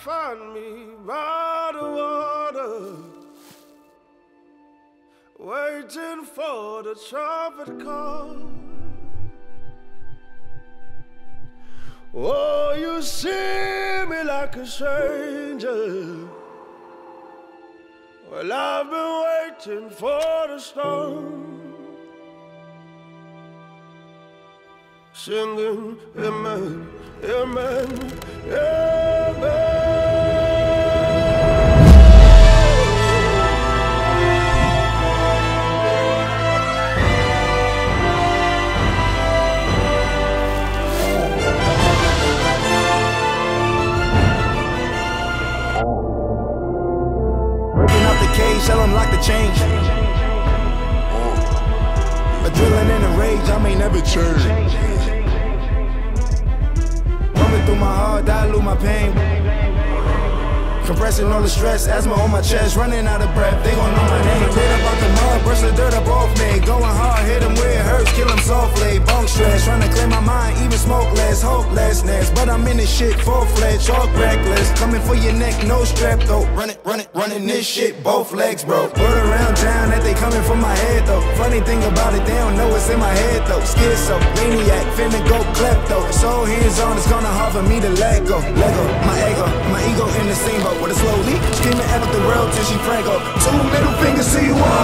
find me by the water, waiting for the trumpet call. Oh, you see me like a stranger. Well, I've been waiting for the storm, singing amen, amen, amen. Tell them lock the change. Adrenaline and rage, I may never change. Pumping through my heart, dilute my pain. Compressing all the stress, asthma on my chest, running out of breath, they gon' know my name. Cleared up out the mud, brush the dirt up off me. Going hard, hit them where it hurts, kill them softly. Bone stress, trying to clear my mind, even smoke less, hopelessness. But I'm in this shit, full-fledged, talk reckless. Coming for your neck, no strap though. Running this shit, both legs, bro. Word around town that they coming for my head though. Funny thing about it, they don't know it's in my head though. Schizo, maniac, finna go klepto. So hands on, it's gonna hard for me to let go. Lego, my ego in the same boat. With a slow leak, screaming at the world till she Franco. 2 middle fingers to you all.